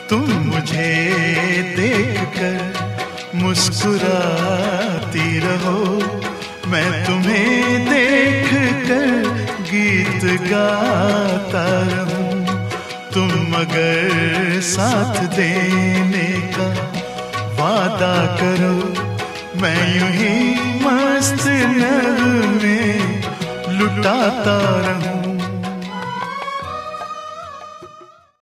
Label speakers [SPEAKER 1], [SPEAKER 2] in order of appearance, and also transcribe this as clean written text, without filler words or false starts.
[SPEAKER 1] तुम मुझे देखकर मुस्कुराती रहो, मैं तुम्हें देखकर गीत गाता रहूं। तुम मगर साथ देने का वादा करो, मैं यूं ही मस्त नगमे लुटाता रहूं।